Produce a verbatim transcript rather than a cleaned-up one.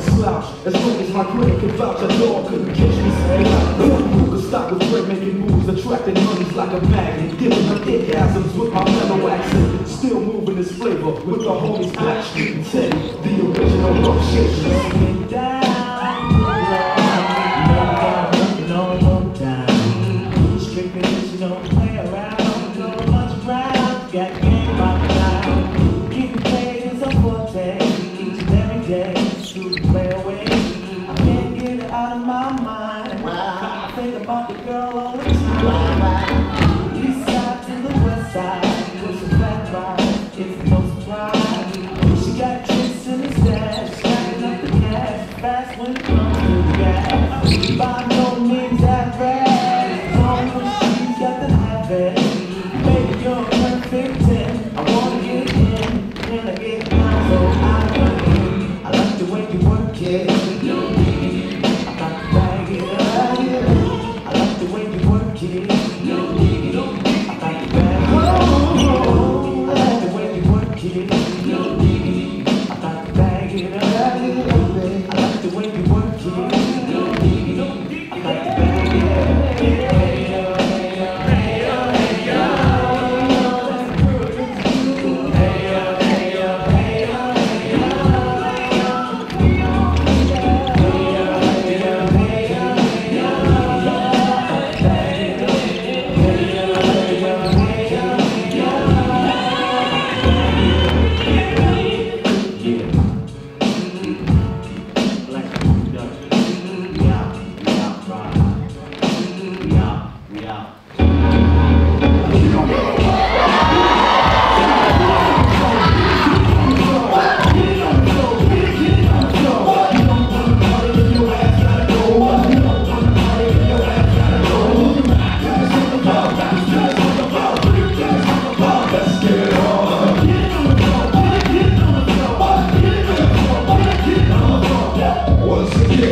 a slouch. As long as my credit can vouch, a dog couldn't catch me. Who could stop with Fred making moves, attracting honeys like a magnet, giving her orgasms with my mellow accent. Still moving this flavor with the homies Blackstreet and Teddy, the original rough shakers. Get down, no more time. Strictly, you don't play around, don't much around. Got game by time. Getting paid is a forte, each and every day. To play away, I can't get it out of my mind. I think about the girl all the time. East side to the west side, push a flat ride, it's no surprise. She got tricks in the stash, stacking up the cash, fast when it comes to the gas. By no means average, as long as she's got the habit. Baby, you're a perfect ten, I wanna get in, can I get down so I can in? I like the way you work it, I got to bag it up. I like the way you work it, I got to bag it up. I like the way you work it, I got to bag it up. I like the way you work it, I got to bag it up. Once again.